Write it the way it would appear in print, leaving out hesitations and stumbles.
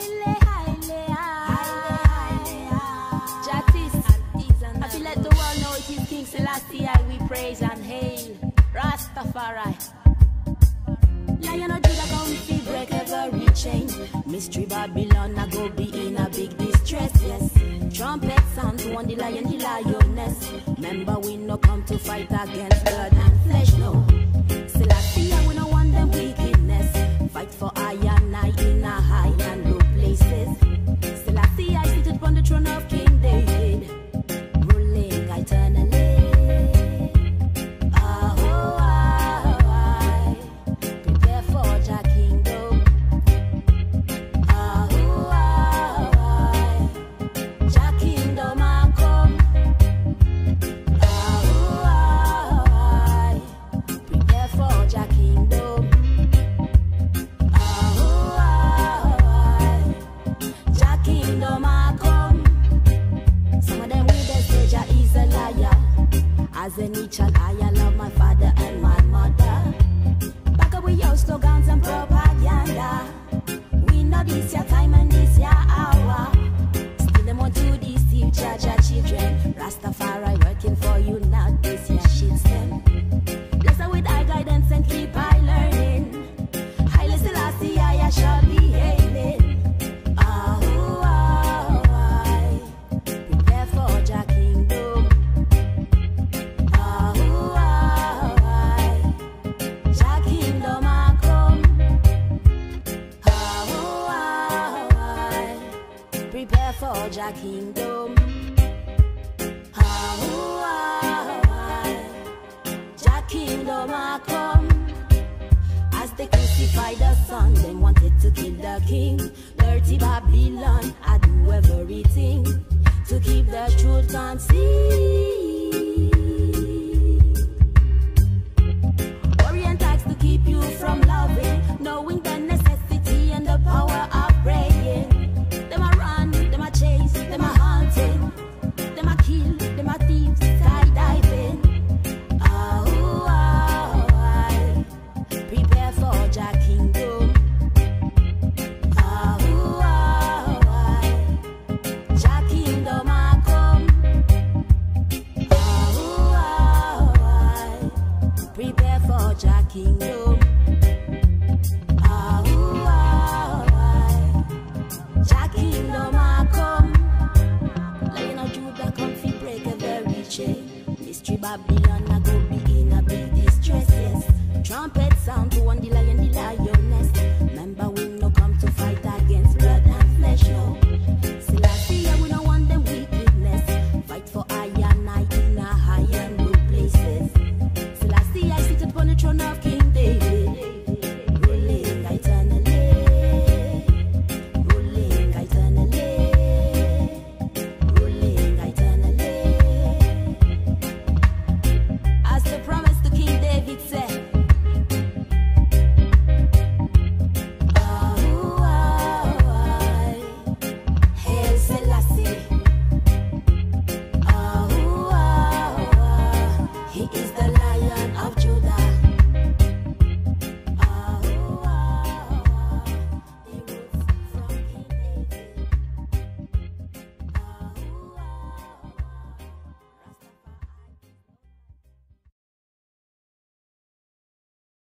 I feel let the world know it is King Selassie we praise and hail. Rastafari. Lion of Judah come to break every chain. Mystery Babylon I go be in a big distress, yes. Trumpet sounds one the lion, the lioness. Remember we no come to fight against blood and flesh, no. Selassie we no want them wickedness. Fight for I and I in a high and low places. Selassie I seated upon the throne of King David, ruling eternally. Prepare for your kingdom. Your kingdom I come. Prepare for your kingdom. Your kingdom I come. Some of them will say Jah is a liar. As any child I love my father and my mother. Back up with your slogans and propaganda. We know this your time and this your hour. Still them want to deceive Jah children. Rastafari working for you, not this your shit stem. Bless her with eye guidance and keep I learning. Haile Selassie I shall be hailing. Prepare for your kingdom. Your kingdom I come. Prepare for your kingdom. Your kingdom I come. As they crucified the son, they wanted to kill the king. Dirty Babylon, I do everything to keep the truth concealed.